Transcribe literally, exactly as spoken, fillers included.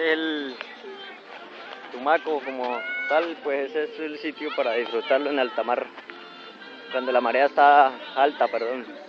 Este es el Tumaco como tal, pues ese es el sitio para disfrutarlo en alta mar, cuando la marea está alta, perdón.